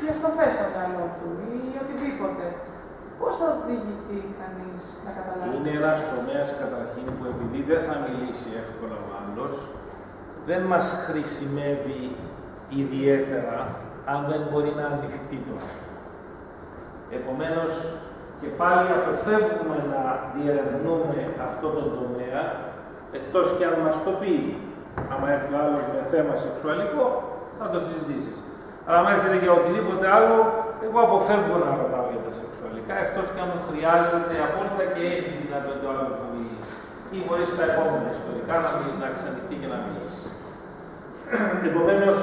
διαστροφές στο μυαλό του ή οτιδήποτε. Πώς θα οδηγηθεί κανείς να καταλάβει? Είναι ένας τομέας καταρχήν που επειδή δεν θα μιλήσει εύκολα ο άλλος, δεν μας χρησιμεύει ιδιαίτερα αν δεν μπορεί να ανοιχτεί τώρα. Επομένως, και πάλι αποφεύγουμε να διερευνούμε αυτό το τομέα, εκτός και αν μας το πει. Άμα έρθει ο άλλος με θέμα σεξουαλικό, θα το συζητήσεις. Αλλά αν έρχεται για οτιδήποτε άλλο, εγώ αποφεύγω να ρωτάω για τα σεξουαλικά, εκτός και αν μου χρειάζεται απόλυτα και έχει δυνατότητα ο άλλος να μιλήσει. Ή μπορεί στα επόμενα ιστορικά να ξανοιχτεί και να μιλήσει. Επομένως,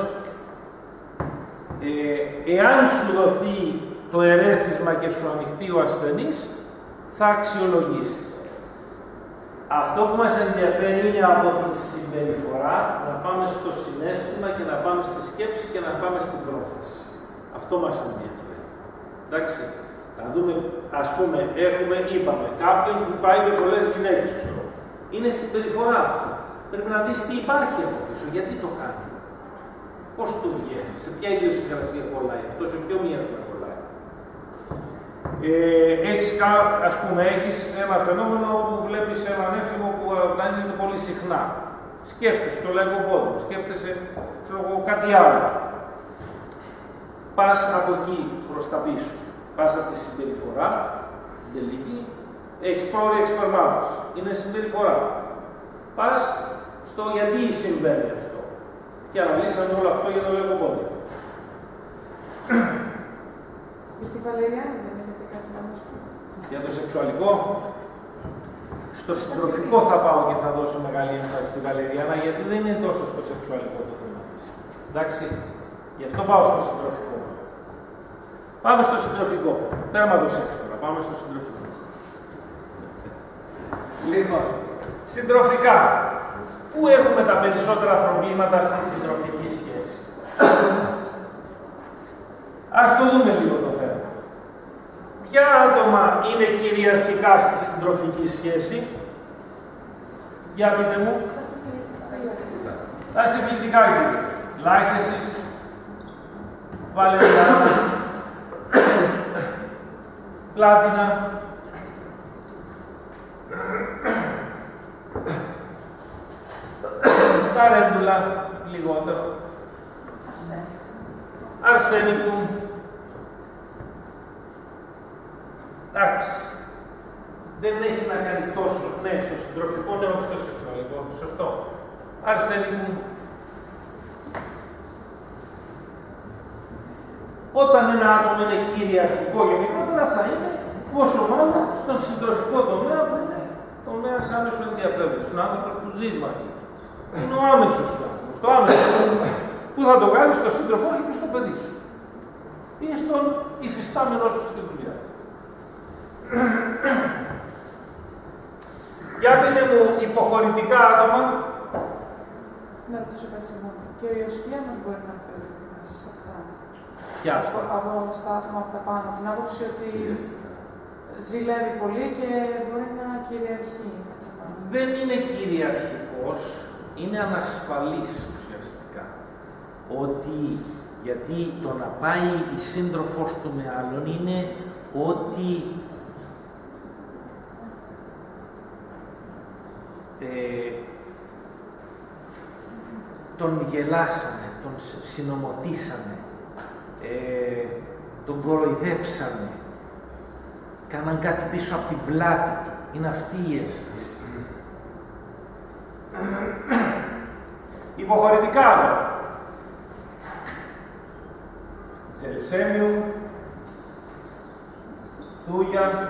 εάν σου δοθεί το ερέθισμα και σου ανοιχτεί ο ασθενής, θα αξιολογήσεις. Αυτό που μας ενδιαφέρει είναι από την συμπεριφορά να πάμε στο συναίσθημα και να πάμε στη σκέψη και να πάμε στην πρόθεση. Αυτό μας ενδιαφέρει. Εντάξει, να δούμε, ας πούμε, είπαμε, κάποιον που πάει με πολλές γυναίκες, ξέρω. Είναι συμπεριφορά αυτό. Πρέπει να δεις τι υπάρχει από πίσω, γιατί το κάνει. Πώς του βγαίνει, σε ποια ιδιοσυγκρασία κολλάει αυτό, σε ποιο μοιάσμα κολλάει. Έχεις ένα φαινόμενο που βλέπεις έναν έφηβο που οργανίζεται πολύ συχνά. Σκέφτεσαι το λαϊκοπόδο, σκέφτεσαι κάτι άλλο. Πας από εκεί προς τα πίσω. Πας από τη συμπεριφορά, την τελική, έχεις εξπερμάτωση. Είναι συμπεριφορά. Πας στο γιατί συμβαίνει αυτό. Και αναλύσαμε όλο αυτό για το λαϊκοπόδιο. Για τη Βαλεριάνη δεν έχετε κάτι να μας πει? Για το σεξουαλικό, στο συντροφικό θα πάω και θα δώσω μεγάλη έμφαση στη Βαλεριάνα, γιατί δεν είναι τόσο στο σεξουαλικό το θέμα της. Εντάξει, γι' αυτό πάω στο συντροφικό. Πάμε στο συντροφικό. Τέρμα το σεξ τώρα, πάμε στο συντροφικό. Λοιπόν, συντροφικά. Πού έχουμε τα περισσότερα προβλήματα στη συντροφική σχέση? Ας το δούμε λίγο το θέμα. Ποια άτομα είναι κυριαρχικά στη συντροφική σχέση? Για πείτε μου. Τα συμφιλητικά κυρίως. Λάχεσης, Βαλεριάνα, Πλάτινα, τα Ρέντουλα, λιγότερο. Αρσένικου. Εντάξει. Δεν έχει να κάνει τόσο, ναι, στο συντροφικό, ναι, όχι στο σεξουαλικό. Σωστό. Αρσένικου. Όταν ένα άτομο είναι κυριαρχικό, γενικότερα θα είναι, πόσο μάλλον στον συντροφικό τομέα που είναι τομέας άμεσου ενδιαφέροντος. Είναι ο άνθρωπος που ζεις μαζί. Είναι ο άμεσος σου άνθρωπος. Το άμεσο που θα το κάνεις στο σύντροφό σου και στο παιδί σου. Ή στον υφιστάμενό σου στην δουλειά. Για πείτε μου, υποχωρητικά άτομα. Να ρωτήσω κάτι σε μόνο. Και ο Ιωσφιάνος μπορεί να φέρει σε αυτά. Ποια αυτά? Από στα άτομα από τα πάνω. Την άποψη ότι ζηλεύει πολύ και μπορεί να κυριαρχεί. Δεν είναι κυριαρχικός, είναι ανασφαλής ουσιαστικά. Ότι, γιατί το να πάει η σύντροφός του με άλλον είναι ότι τον γελάσανε, τον συνομωτήσανε, τον κοροϊδέψανε, κάναν κάτι πίσω από την πλάτη του. Είναι αυτή η αίσθηση. Υποχωρητικά τώρα. Τζελσέμιου, Θούγια,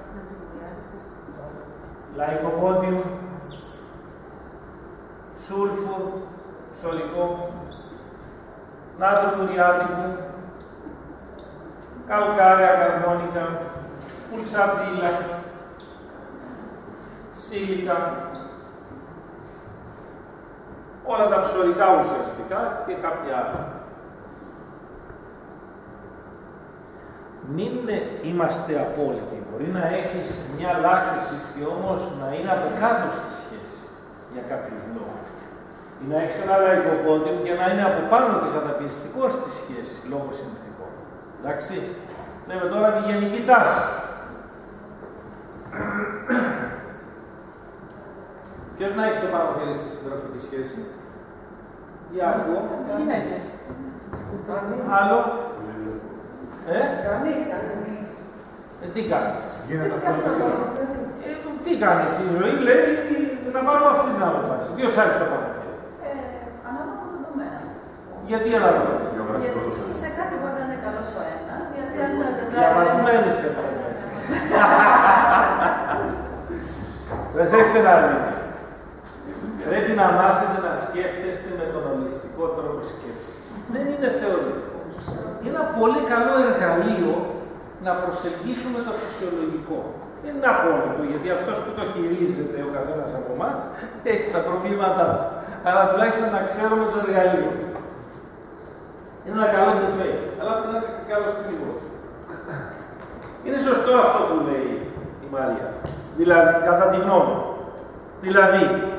Λαϊκοπόντιου, Σούλφουρ, Σολικό, Νάτρου Μουριάτικου, Καλκάρια Καρμόνικα, Πουλσαρτίλα, Σίλικα, όλα τα ψωρικά ουσιαστικά και κάποια άλλα. Μην είμαστε απόλυτοι. Μπορεί να έχεις μια λάχιση και όμως να είναι από κάτω στη σχέση για κάποιους λόγους. Ή να έχεις ένα λαϊκοπόντιο και να είναι από πάνω και καταπιεστικό στη σχέση λόγω συνθηκών. Εντάξει. Λέμε τώρα τη γενική τάση. Ποιος να έχει το πάνω χέρι στη συντροφική σχέση? Για ακούω. Γυναίκες. Άλλο. Κανείς. Τι κάνεις? Γίνεται τι κάνεις? Η ζωή λέει να πάρουμε αυτή την αποφάση. Ποιος θα έχει το πάνω χέρι? Ανάλογα με τον τομέα. Γιατί ανάλογα? Γιατί σε κάτι μπορεί να είναι καλός ο ένας, γιατί αν σας ζευγάρι... Διαβασμένη σε μέσα. Προσέξτε να δείτε. Πρέπει να μάθετε να σκέφτεστε με τον ολιστικό τρόπο σκέψης. Δεν είναι θεωρητικό. Είναι ένα πολύ καλό εργαλείο να προσεγγίσουμε το φυσιολογικό. Δεν είναι απόλυτο, γιατί αυτός που το χειρίζεται ο καθένας από εμάς έχει τα προβλήματά του. Αλλά τουλάχιστον να ξέρουμε το εργαλείο. Είναι ένα καλό μπουφέ, αλλά πρέπει να είσαι καλός κρύβος. Είναι σωστό αυτό που λέει η Μαρία. Δηλαδή, κατά τη γνώμη. Δηλαδή,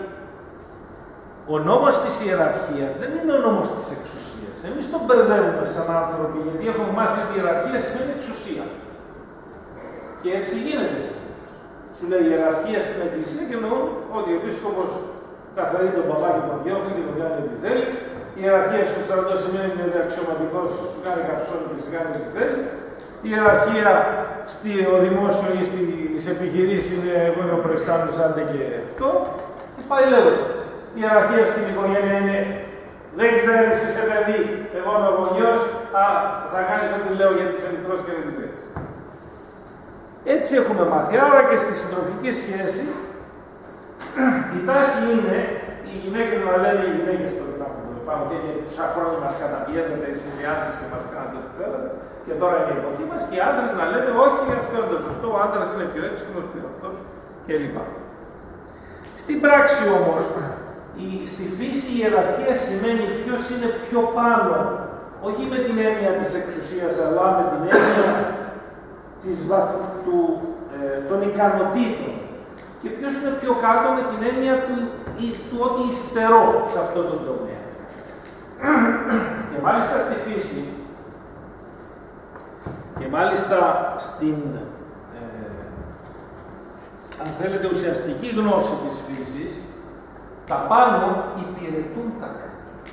ο νόμος της ιεραρχίας δεν είναι ο νόμος της εξουσίας. Εμείς τον μπερδεύουμε σαν άνθρωποι, γιατί έχουμε μάθει ότι η ιεραρχία σημαίνει εξουσία. Και έτσι γίνεται. Σου λέει η ιεραρχία στην Εκκλησία και εννοούν ότι ο επίσκοπος καθαρίζει τον παπά και τον διώχνει και τον κάνει ό,τι θέλει. Η ιεραρχία στο στρατό σημαίνει ότι αξιωματικός σου κάνει καψόνι και σου κάνει ό,τι θέλει. Η ιεραρχία στο δημόσιο ή στις επιχειρήσεις είναι εγώ είμαι ο προϊστάμενος, άντε και αυτό. Και πάει λέγοντας. Η ιεραρχία στην οικογένεια είναι δεν ξέρεις, είσαι παιδί, εγώ είμαι ο γονιός, θα κάνεις ό,τι λέω γιατί είσαι μικρός και δεν ξέρεις. Έτσι έχουμε μάθει. Άρα και στη συντροφική σχέση η τάση είναι οι γυναίκες να λένε οι γυναίκες το πάνω χέρι γιατί τους χρόνους μας καταπιέζετε οι συνδυάσεις και μας κάνετε ό,τι θέλετε και τώρα είναι η εποχή μας και οι άντρες να λένε όχι αυτό είναι το σωστό, ο άντρας είναι πιο έξυπνος, πιο αυτός κλπ. Στην πράξη όμως, στη φύση η ιεραρχία σημαίνει ποιος είναι πιο πάνω, όχι με την έννοια της εξουσίας, αλλά με την έννοια των ικανοτήτων. Και ποιος είναι πιο κάτω με την έννοια του ότι υστερώ σε αυτό το τομέα. Και μάλιστα στη φύση, και μάλιστα στην, αν θέλετε, ουσιαστική γνώση της φύσης, τα πάνω υπηρετούν τα κάτω.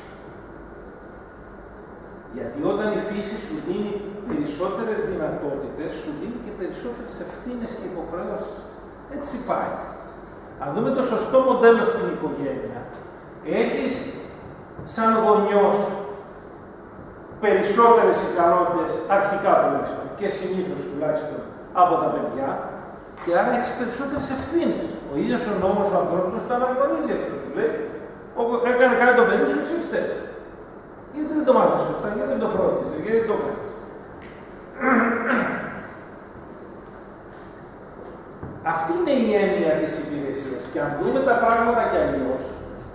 Γιατί όταν η φύση σου δίνει περισσότερες δυνατότητες, σου δίνει και περισσότερες ευθύνες και υποχρεώσεις. Έτσι πάει. Αν δούμε το σωστό μοντέλο στην οικογένεια, έχεις σαν γονιός περισσότερες ικανότητες, αρχικά τουλάχιστον, και συνήθως τουλάχιστον, από τα παιδιά, και άρα έχεις περισσότερες ευθύνες. Ο ίδιος ο νόμος ο ανθρώπινος το αναγνωρίζει αυτό, σου λέει. Όπου έκανε κάτι το παιδί σου, εσύ φταίς. Γιατί δεν το μάθεις σωστά, γιατί δεν το φρόντιζε, γιατί δεν το κάνεις. Αυτή είναι η έννοια της υπηρεσίας. Και αν δούμε τα πράγματα κι αλλιώς,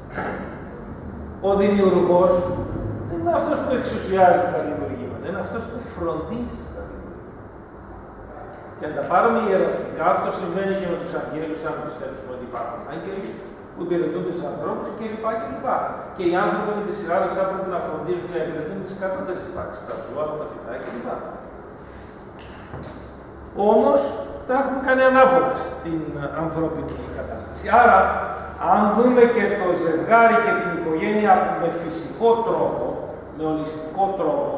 ο δημιουργός δεν είναι αυτός που εξουσιάζει τα δημιουργήματα, είναι αυτός που φροντίζει τα δημιουργήματα. Και αν τα πάρουμε ιεραρχικά, αυτό συμβαίνει και με τους αγγέλους, αν πιστέψουμε ότι υπάρχουν άγγελοι που υπηρετούν τους ανθρώπους κλπ. Και οι άνθρωποι με τη σειρά τους θα έπρεπε να φροντίζουν να υπηρετούν τις κατώτερες υπάρξεις, τα ζώα, τα φυτά κλπ. Όμως, τα έχουμε κάνει ανάποδα στην ανθρώπινη κατάσταση. Άρα, αν δούμε και το ζευγάρι και την οικογένεια με φυσικό τρόπο, με ολιστικό τρόπο,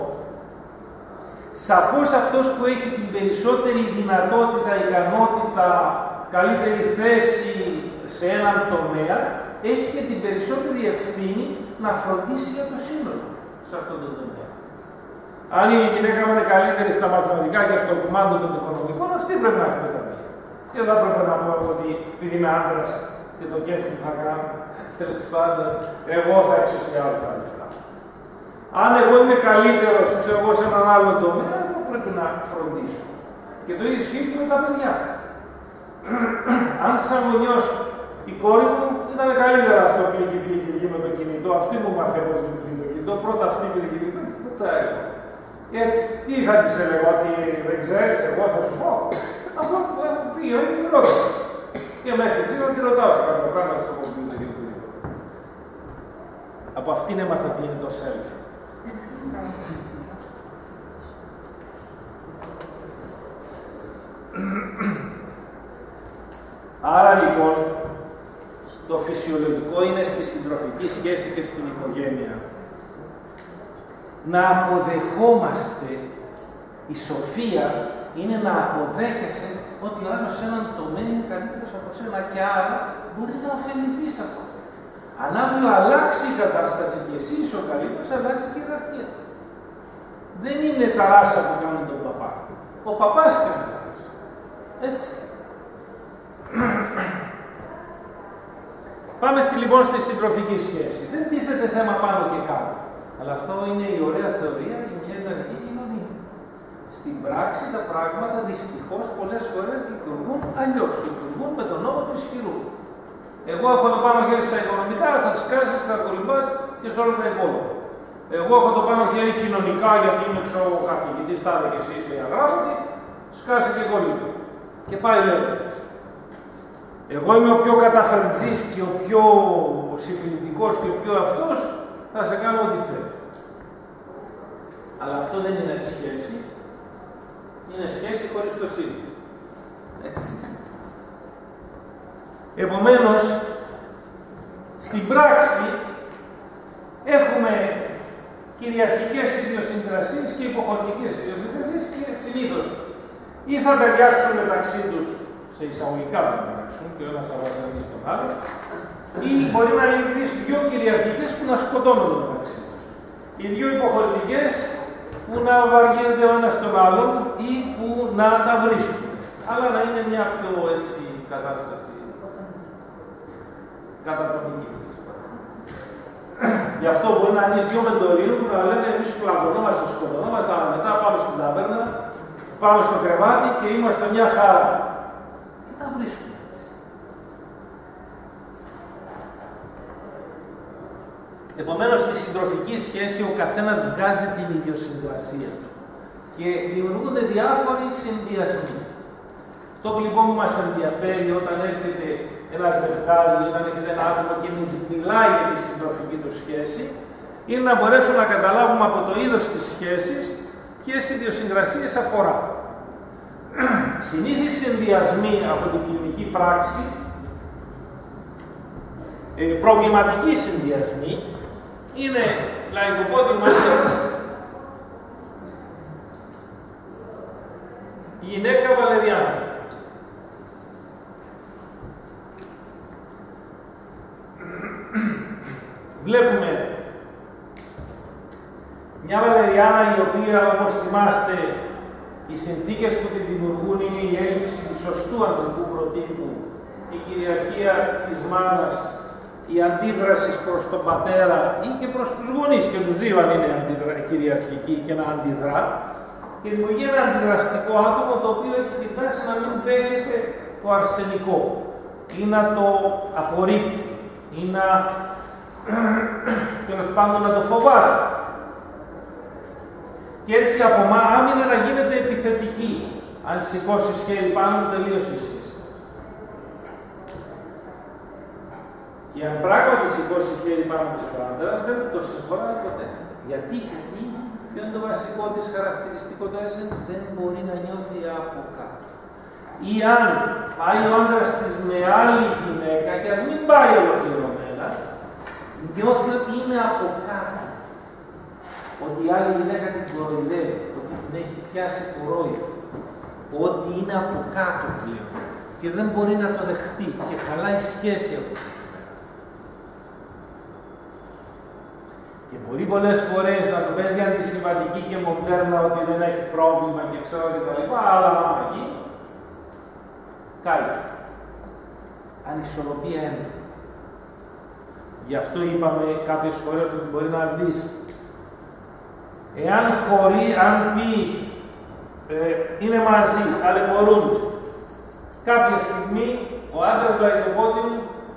σαφώς αυτός που έχει την περισσότερη δυνατότητα, ικανότητα, καλύτερη θέση σε έναν τομέα, έχει και την περισσότερη ευθύνη να φροντίσει για το σύνολο σε αυτόν τον τομέα. Αν η γυναίκα είναι καλύτερη στα μαθηματικά και στο κουμάντο των οικονομικών, αυτή πρέπει να έχει το ταμείο. Και δεν πρέπει να πω ότι επειδή είμαι άντρας και το κέφι που θα κάνω, τέλος πάντων, εγώ θα εξουσιάζω τα λεφτά. Αν εγώ είμαι καλύτερος, ξέρω εγώ, σε έναν άλλο τομέα, εγώ πρέπει να φροντίσω. Και το ίδιο ισχύει και με τα παιδιά. Αν σαν γονιός η κόρη μου ήταν καλύτερα στο πλήκη με το κινητό, αυτή μου μάθε πώς λειτουργεί το κινητό, πρώτα αυτή με το κινητό και μετά εγώ. Έτσι, τι θα της έλεγα, ότι δεν ξέρεις, εγώ θα σου πω. Αυτό που έχω πει, είναι η ρώτηση. Και μέχρι σήμερα τη ρωτάω σε κάποια πράγματα στο κομπιούτερ ή οτιδήποτε. Από αυτήν έμαθα τι είναι το self. Άρα λοιπόν, το φυσιολογικό είναι στη συντροφική σχέση και στην οικογένεια να αποδεχόμαστε. Η σοφία είναι να αποδέχεσαι ότι ο άλλος σε έναν τομέα είναι καλύτερος από σένα και άρα μπορεί να ωφεληθείς από αυτό. Αν αύριο αλλάξει η κατάσταση και εσύ είσαι ο καλύτερος, αλλάζει και η ιεραρχία. Δεν είναι τα ράσα που κάνουν τον παπά. Ο παπάς κάνει τα ράσα. Έτσι. Πάμε λοιπόν στη συντροφική σχέση. Δεν τίθεται θέμα πάνω και κάτω. Αλλά αυτό είναι η ωραία θεωρία για μια ιδανική κοινωνία. Στην πράξη τα πράγματα δυστυχώς πολλές φορές λειτουργούν αλλιώς. Λειτουργούν με τον νόμο του ισχυρού. Εγώ έχω το πάνω χέρι στα οικονομικά, θα σκάσεις, θα κολυμπάς και σε όλα τα υπόλοιπα. Εγώ έχω το πάνω χέρι κοινωνικά γιατί είμαι ο καθηγητής, τάδε και εσύ είσαι η αγράφητη, σκάσει και κολύμπη. Και πάει λέγεται. Εγώ είμαι ο πιο καταφερτζής και ο πιο συμφιλητικός και ο πιο αυτός, θα σε κάνω ό,τι θέλω. Αλλά αυτό δεν είναι σχέση. Είναι σχέση χωρίς το σύλλογο. Έτσι. Επομένως, στην πράξη έχουμε κυριαρχικές ιδιοσυγκρασίες και υποχωρητικές ιδιοσυγκρασίες και συνήθως ή θα ταιριάξουν μεταξύ τους, σε εισαγωγικά θα ταιριάξουν και ο ένας θα βασανίσει τον άλλο, ή μπορεί να είναι δύο κυριαρχικές που να σκοτώνουν μεταξύ τους. Οι δύο υποχωρητικές που να βαριένται ο ένας τον άλλον ή που να τα βρίσκουν. Αλλά να είναι μια πιο έτσι κατάσταση κατατονική. Γι' αυτό μπορεί να δεις δύο μεντορίνου που να λένε εμείς πλακωνόμαστε, σκοτωνόμαστε, αλλά μετά πάμε στην ταβέρνα, πάμε στο κρεβάτι και είμαστε μια χαρά. Και τα βρίσκουμε έτσι. Επομένως, στη συντροφική σχέση ο καθένας βγάζει την ιδιοσυγκρασία του και δημιουργούνται διάφοροι συνδυασμοί. Αυτό που λοιπόν μας ενδιαφέρει όταν έρχεται ένα ζευγάρι, όταν έρχεται ένα άτομο και μας μιλάει για τη συντροφική του σχέση, είναι να μπορέσουμε να καταλάβουμε από το είδος της σχέσης ποιες ιδιοσυγκρασίες αφορά. Συνήθεις συνδυασμοί από την κλινική πράξη, προβληματικοί συνδυασμοί, είναι λαϊκοπόδιο μαθητές, γυναίκα Βαλεριάνα. Βλέπουμε μια Βαλεριάνα η οποία, όπως θυμάστε, οι συνθήκες που τη δημιουργούν είναι η έλλειψη σωστού ανδρικού προτύπου, η κυριαρχία της μάνας, η αντίδραση προς τον πατέρα ή και προς τους γονείς, και τους δύο αν είναι κυριαρχική και να αντιδρά, και δημιουργεί ένα αντιδραστικό άτομο το οποίο έχει την τάση να μην δέχεται το αρσενικό ή να το απορρίπτει ή να τέλος πάντων να το φοβάται. Και έτσι από άμυνα να γίνεται επιθετική. Αν σηκώσεις χέρι πάνω, τελείωσε η σχέση. Και αν πράγματι σηκώσει χέρι πάνω της ο άντρας, δεν το συγχωράει ποτέ. Γιατί ποιο είναι το βασικό της χαρακτηριστικό του essence, δεν μπορεί να νιώθει από κάτω. Ή αν πάει ο άντρας της με άλλη γυναίκα, και ας μην πάει ολοκληρωμένα, νιώθει ότι είναι από κάτω. Ότι η άλλη γυναίκα την κοροϊδεύει, ότι την έχει πιάσει κορόιδο. Ότι είναι από κάτω πλέον. Και δεν μπορεί να το δεχτεί και χαλάει σχέση από αυτό. Και μπορεί πολλές φορές να το παίζει αντισυμβατική και μοντέρνα ότι δεν έχει πρόβλημα και ξέρω και τα λοιπά, αλλά άμα γίνει, κάει. Ανισορροπία έντονα. Γι' αυτό είπαμε κάποιες φορές ότι μπορεί να δεις. Εάν αν πει είναι μαζί, ταλαιπωρούνται, κάποια στιγμή ο άντρας λαϊκοπόδιου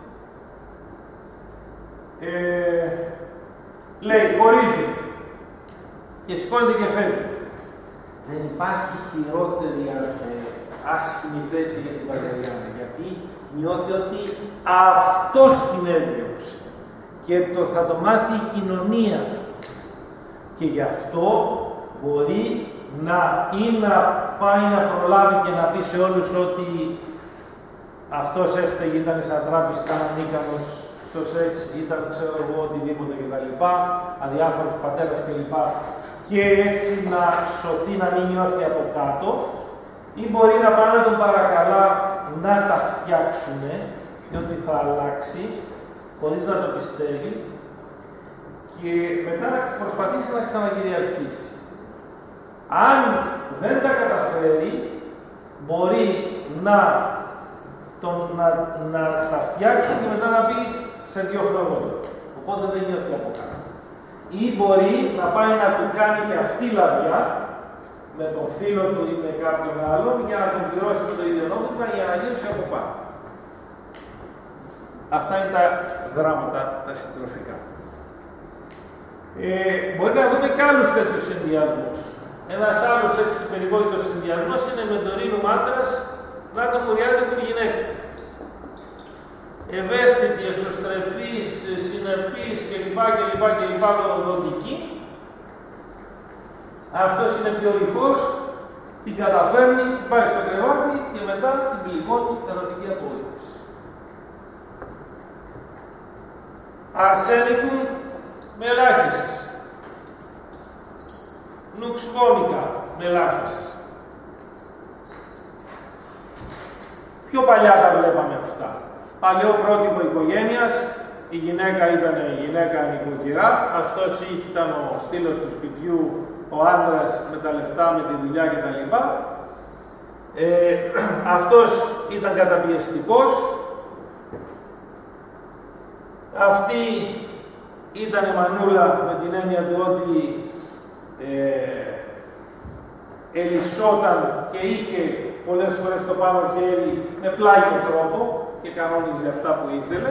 λέει χωρίζουν και σηκώνεται και φεύγει. Δεν υπάρχει χειρότερη άσχημη θέση για την Βαλεριάνα, γιατί νιώθει ότι αυτός την έδιωξε και θα το μάθει η κοινωνία αυτό. Και γι' αυτό μπορεί να πάει να προλάβει και να πει σε όλους ότι αυτός έφταιγε, ήταν σατράπης, ήταν ανίκανος στο σεξ, ήταν ξέρω εγώ οτιδήποτε κτλ. Αδιάφορος πατέρας κλπ. Και έτσι να σωθεί, να μην νιώθει από κάτω, ή μπορεί να πάνε να τον παρακαλά να τα φτιάξουνε και ότι θα αλλάξει, χωρίς να το πιστεύει, και μετά να προσπαθήσει να ξανακυριαρχήσει. Αν δεν τα καταφέρει, μπορεί να τα φτιάξουν και μετά να πει σε 2 χρόνια. Οπότε δεν νιώθει από κάτω. Ή μπορεί να πάει να του κάνει και αυτή λαβιά με τον φίλο του ή με κάποιον άλλον για να τον πληρώσει με το ίδιο νόμισμα για να νιώσει από πάνω. Αυτά είναι τα δράματα, τα συντροφικά. Μπορεί να δούμε και άλλους τέτοιους συνδυασμούς. Ένας άλλος έτσι περιβόητος συνδυασμός είναι με τον ρήνου άντρας να τον μουριάτικο γυναίκα. Ευαίσθητη, εσωστρεφής, συνεπής κλπ. Δοτική. Αυτός είναι πιο ρηχός, την καταφέρνει, πάει στο κρεβάτι και μετά την πληγώνει ερωτική απόλυτη. Αρσένικου με ελάχιστες. Νουξβόνικα με ελάχιστες. Πιο παλιά τα βλέπαμε αυτά. Παλιό πρότυπο οικογένειας, η γυναίκα ήταν η γυναίκα νοικοκυρά, αυτός ήταν ο στήλος του σπιτιού, ο άντρας με τα λεφτά, με τη δουλειά κτλ. Αυτός ήταν καταπιεστικός. Αυτή ήταν η μανούλα με την έννοια του ότι ελισσόταν και είχε πολλές φορές το πάνω χέρι με πλάγιο τρόπο και κανόνιζε αυτά που ήθελε.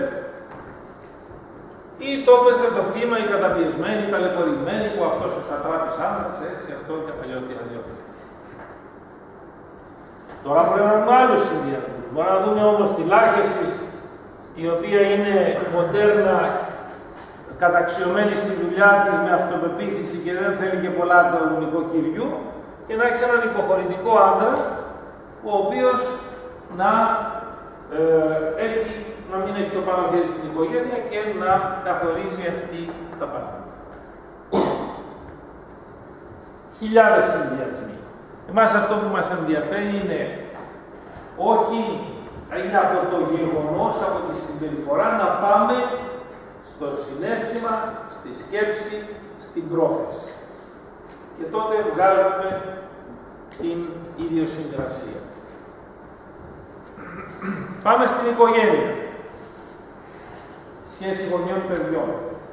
Ή το έπαιζε το θύμα, η καταπιεσμένη, η ταλαιπωρημένη, που αυτός ο σατράπης άντρας, έτσι, αυτό και αλλιώτη. Τώρα πρέπει να δούμε άλλους συνδυασμούς. Μπορεί να δούμε όμως τη Λάχεση, η οποία είναι μοντέρνα, καταξιωμένη στη δουλειά της με αυτοπεποίθηση και δεν θέλει και πολλά του νοικοκυριού, και να έχει έναν υποχωρητικό άντρα, ο οποίος να μην έχει το πάνω χέρι στην οικογένεια και να καθορίζει αυτή τα πάντα. Χιλιάδες συνδυασμοί. Εμάς αυτό που μας ενδιαφέρει είναι όχι είναι από το γεγονός, από τη συμπεριφορά, να πάμε στο συναίσθημα, στη σκέψη, στην πρόθεση. Και τότε βγάζουμε την ιδιοσυγκρασία. Πάμε στην οικογένεια. Σχέση γονιών παιδιών.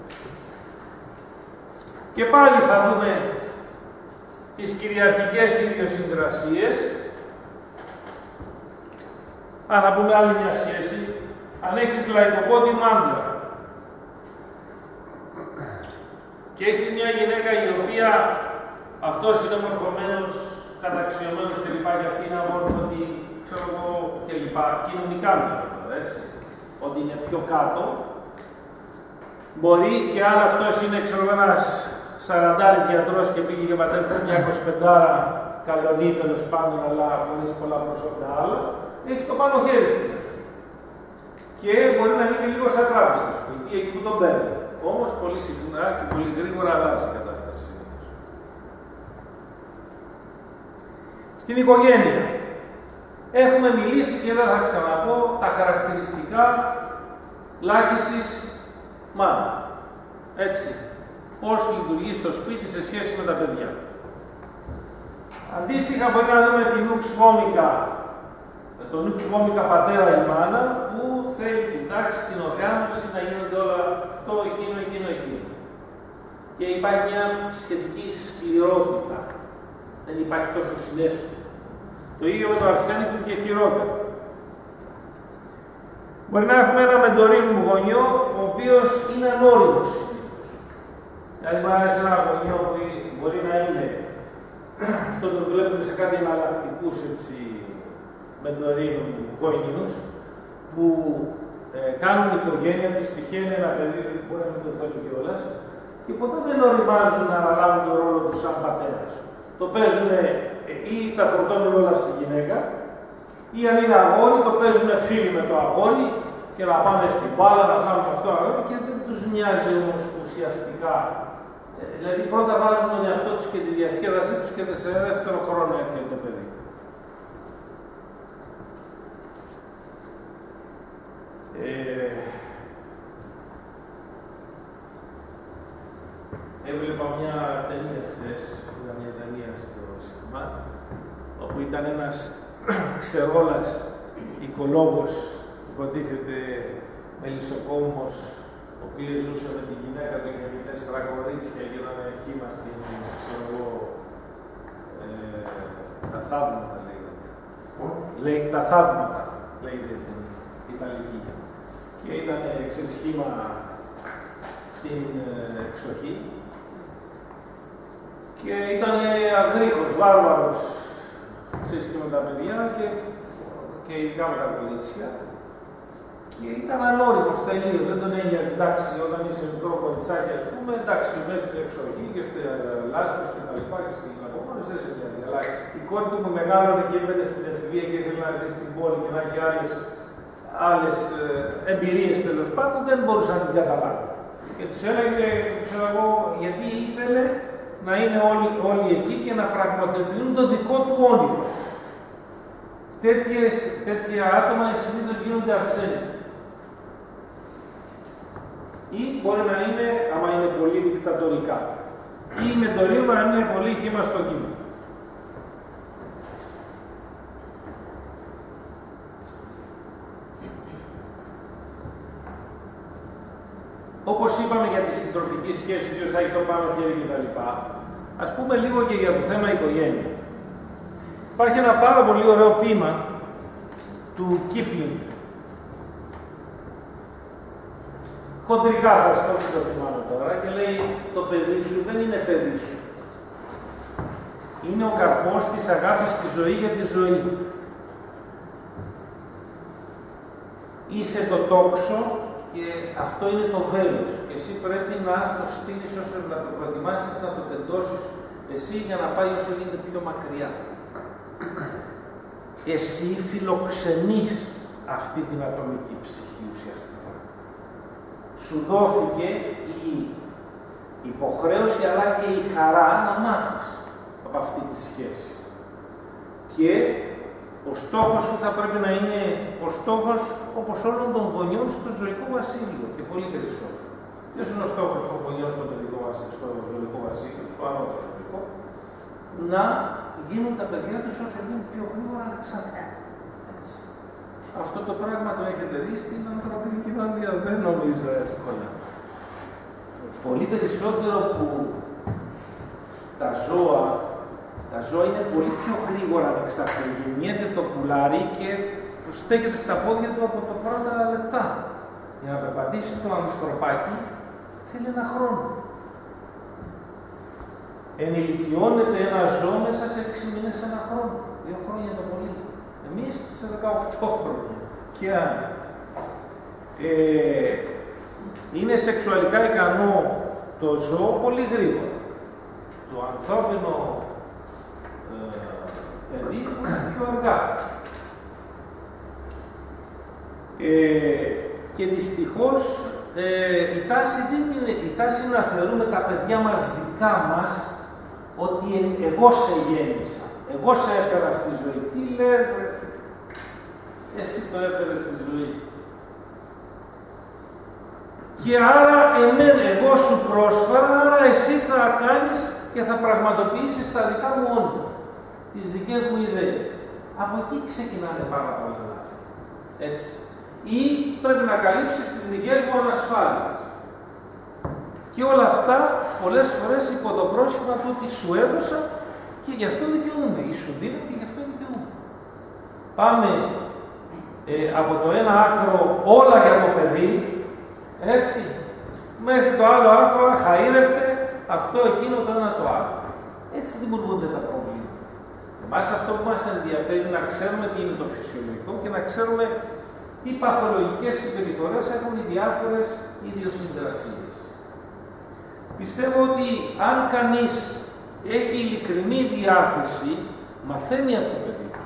Και πάλι θα δούμε τις κυριαρχικές ιδιοσυγκρασίες. Να πούμε άλλη μια σχέση. Αν έχεις λαϊκοπόδιο άντρα και έχεις μια γυναίκα η οποία αυτός είναι μορφωμένος, καταξιωμένος κλπ. Και αυτή είναι αμόρφωτη, ξέρω εγώ κλπ. Κοινωνικά μιλάμε, έτσι. Ότι είναι πιο κάτω. Μπορεί και αν αυτός είναι, ξέρω, ένας 40άρης γιατρός και πήγε και πατέφτει μια 25άρα καλονή τέλος πάντων, αλλά χωρίς πολλά προσωπικά άλλα, έχει το πάνω χέρι στην αρχή. Και μπορεί να είναι και λίγο σατράπη στο σπίτι, εκεί που τον παίρνει. Όμως πολύ συχνά και πολύ γρήγορα αλλάζει η κατάσταση. Στην οικογένεια. Έχουμε μιλήσει και δεν θα ξαναπώ τα χαρακτηριστικά Λάχεσης μάνα. Έτσι. Πώς λειτουργεί στο σπίτι σε σχέση με τα παιδιά. Αντίστοιχα μπορεί να δούμε την τον νουξ βόμικα πατέρα η μάνα, που θέλει την τάξη, την οργάνωση, να γίνονται όλα αυτό, εκείνο. Και υπάρχει μια σχετική σκληρότητα. Δεν υπάρχει τόσο συναίσθημα. Το ίδιο με το αρσένικο και χειρότερο. Μπορεί να έχουμε ένα μεντορίνου γονιό, ο οποίος είναι ανώριμος. Δηλαδή, μου αρέσει ένα γονιό που μπορεί να είναι, αυτό το βλέπουμε σε κάτι εναλλακτικούς μεντορίνου γονιούς, που κάνουν οικογένεια τους, τυχαίνει ένα παιδί, μπορεί να μην το θέλει κιόλας, και ποτέ δεν οριμάζουν να αναλάβουν τον ρόλο τους σαν πατέρας. Το παίζουν ή τα φορτώνουν όλα στη γυναίκα, Ή αν είναι αγόρι, το παίζουν φίλοι με το αγόρι και να πάνε στην μπάλα, να κάνουν αυτό και δεν τους νοιάζει όμως ουσιαστικά. Δηλαδή πρώτα βάζουν τον εαυτό τους και τη διασκέδασή τους και σε δεύτερο χρόνο έρχεται το παιδί. Έβλεπα μια ταινία χθες, είδα μια ταινία στο σινεμά, όπου ήταν ένας ξερόλας οικολόγος, υποτίθεται μελισσοκόμος, ο οποίος ζούσε με τη γυναίκα του και με 4 κορίτσια και ήταν χύμα στην, τα θαύματα λέγεται. Λέει τα θαύματα, λέγεται την Ιταλική. Και ήταν σχήμα στην εξοχή. Και ήταν αγρίκος, βάρβαρος, ξέρεις, και με τα παιδιά και ειδικά με τα κορίτσια. Και ήταν ανώριμος τελείως, δεν τον ένοιαζε, εντάξει, όταν είσαι μικρό κοριτσάκι, ας πούμε, εντάξει, μέσα στην εξοχή και στη λάσπες και τα λοιπά και στην απομόνωση δεν σε νοιάζει. Αλλά η κόρη του που μεγάλωνε και έμπαινε στην εφηβεία και ήθελε να ζει στην πόλη και να έχει άλλες εμπειρίες τέλος πάντων, δεν μπορούσε να την καταλάβει. Και τους έλεγε, ξέρω εγώ, γιατί ήθελε να είναι όλοι εκεί και να πραγματοποιούν το δικό του όνειρο. Τέτοια άτομα συνήθως γίνονται αρσένοι. Ή μπορεί να είναι, άμα είναι πολύ δικτατορικά. Ή με το ρήμα να είναι πολύ χύμα στο κύμα. Όπως είπαμε για τη συντροφική σχέση, ποιος θα έχει το πάνω χέρι κτλ. Ας πούμε λίγο και για το θέμα οικογένεια. Υπάρχει ένα πάρα πολύ ωραίο ποίημα του Κίπλινγκ. Χοντρικά θα το θυμάμαι τώρα και λέει το παιδί σου δεν είναι παιδί σου. Είναι ο καρπός της αγάπης στη ζωή για τη ζωή. Είσαι το τόξο και αυτό είναι το βέλος. Και εσύ πρέπει να το στείλεις όσο να το προετοιμάσεις, να το τεντώσεις εσύ για να πάει όσο γίνεται πιο μακριά. Εσύ φιλοξενείς αυτή την ατομική ψυχή ουσιαστικά. Σου δόθηκε η υποχρέωση αλλά και η χαρά να μάθεις από αυτή τη σχέση. Και ο στόχος σου θα πρέπει να είναι ο στόχος όπως όλων των γονιών στο ζωικό βασίλειο και πολύ περισσότερο. Ποιος είναι ο στόχος των γονιών στο ζωικό βασίλειο, στο ανώτερο ζωικό, να γίνουν τα παιδιά τους όσο γίνουν πιο γρήγορα ανεξάρτητα. Αυτό το πράγμα το έχετε δει στην ανθρωπική κοινωνία, δεν νομίζω εύκολα. Πολύ περισσότερο που τα ζώα είναι πολύ πιο γρήγορα ανεξάρτητα. Γεννιέται το πουλάρι και του στέκεται στα πόδια του από το πρώτα λεπτά. Για να περπατήσει το ανθρωπάκι θέλει ένα χρόνο. Ενηλικιώνεται ένα ζώο μέσα σε 6 μήνες, ένα χρόνο. 2 χρόνια το πολύ. Εμείς σε 18 χρόνια. Και αν είναι σεξουαλικά ικανό το ζώο πολύ γρήγορα. Το ανθρώπινο παιδί είναι πιο αργά. Και δυστυχώς η τάση να θεωρούμε τα παιδιά μας δικά μας ότι εγώ σε γέννησα, εγώ σε έφερα στη ζωή. Τι λες, εσύ το έφερες στη ζωή. Και άρα εγώ σου πρόσφερα, άρα εσύ θα κάνεις και θα πραγματοποιήσεις τα δικά μου όνειρα, τις δικές μου ιδέες. Από εκεί ξεκινάνε πάρα πολλά λάθη. Έτσι. Ή πρέπει να καλύψεις τις δικές μου ανασφάλειες. Και όλα αυτά πολλές φορές υπό το πρόσχημα του ότι σου έδωσα και γι' αυτό δικαιούμαι. Ή σου δίνω και γι' αυτό δικαιούμαι. Πάμε από το ένα άκρο όλα για το παιδί, έτσι, μέχρι το άλλο άκρο αχαήρευτε αυτό, εκείνο, το ένα, το άλλο. Έτσι δημιουργούνται τα προβλήματα. Εμάς αυτό που μας ενδιαφέρει να ξέρουμε τι είναι το φυσιολογικό και να ξέρουμε τι παθολογικές συμπεριφορές έχουν οι διάφορες ιδιοσυγκρασίες. Πιστεύω ότι αν κανείς έχει ειλικρινή διάθεση, μαθαίνει από το παιδί.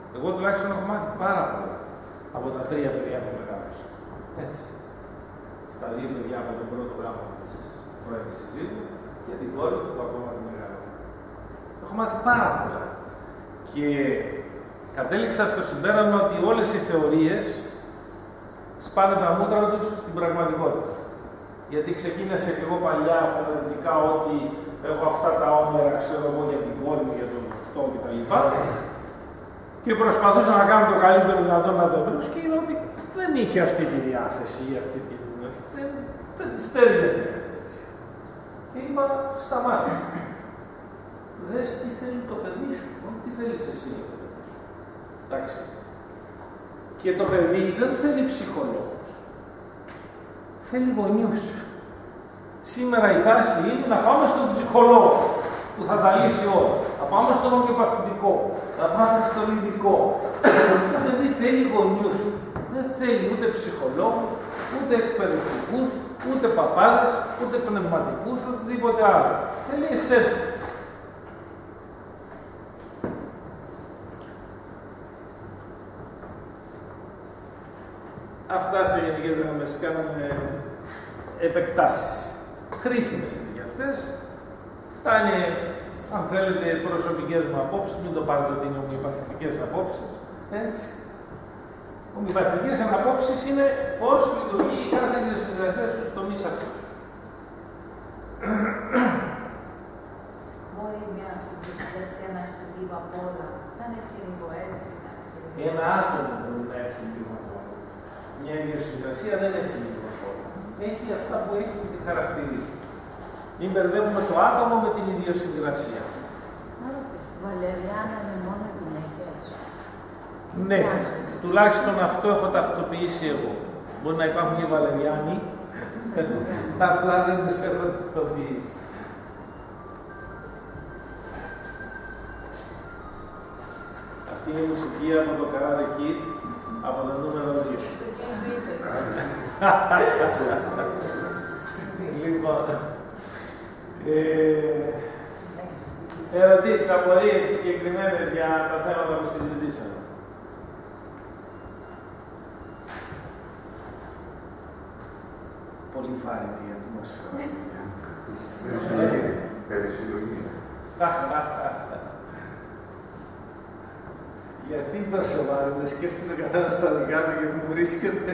Εγώ τουλάχιστον έχω μάθει πάρα πολλά από τα 3 παιδιά που μεγάλωσα. Έτσι. Τα 2 παιδιά από τον πρώτο γάμο της πρώην συζύγου και την κόρη που ακόμα τη μεγαλώνω. Έχω μάθει πάρα πολλά. Και κατέληξα στο συμπέρασμα ότι όλες οι θεωρίες σπάνε τα μούτρα τους στην πραγματικότητα. Γιατί ξεκίνησα και εγώ παλιά θεωρητικά ότι έχω αυτά τα όνειρα, ξέρω εγώ, για την κόρη μου, για τον αυτό κτλ. Και προσπαθούσα να κάνω το καλύτερο δυνατό να το επιλέξω και είδα ότι δεν είχε αυτή τη διάθεση ή αυτή τη. Δεν τη στέριαζε. Και είπα, σταμάτα. Δες τι θέλει το παιδί σου, τι θέλεις εσύ για το παιδί σου. Εντάξει. Και το παιδί δεν θέλει ψυχολόγους. Θέλει γονιούς. Σήμερα η τάση είναι να πάμε στον ψυχολόγο που θα τα λύσει όλα. Θα πάμε στον ομοιοπαθητικό. Θα πάμε στον ειδικό. Το παιδί θέλει γονιούς. Δεν θέλει ούτε ψυχολόγους, ούτε εκπαιδευτικούς, ούτε παπάδες, ούτε πνευματικούς, οτιδήποτε άλλο. Θέλει εσένα. Αυτά σε γενικές γραμμές κάνουμε επεκτάσεις. Χρήσιμες είναι και αυτές. Φτάνει, αν θέλετε, προσωπικές μου απόψεις, μην το πάρετε ότι είναι ομοιοπαθητικές απόψεις. Έτσι. Ομοιοπαθητικές απόψεις είναι πώς λειτουργεί η κάθε ιδιοσυγκρασία στους τομείς αυτούς. Μπορεί μια ιδιοσυγκρασία να έχει λίγο απ' όλα, να είναι και λίγο έτσι. Ένα άτομο μπορεί να έχει λίγο απ' όλα. Μια ιδιοσυγκρασία δεν έχει λίγο απ' όλα. Έχει αυτά που έχει και τη χαρακτηρίζουν. Μην μπερδεύουμε το άτομο με την ιδιοσυγκρασία. Βαλεριάνα είναι μόνο γυναίκες. Ναι, τουλάχιστον αυτό έχω ταυτοποιήσει εγώ. Μπορεί να υπάρχουν και Βαλεριάνοι, απλά δεν τους έχω ταυτοποιήσει. Αυτή είναι η μουσική από το Karate Kid, από το νούμερο 2. Λοιπόν, ερωτήσεις, απορίες συγκεκριμένες για τα θέματα που συζητήσαμε. Πολύ βάρη η ατμόσφαιρα. Περισυλλογία. Γιατί τόσο βάρη, δεν σκέφτεται καθένας στα δικά του και που βρίσκεται.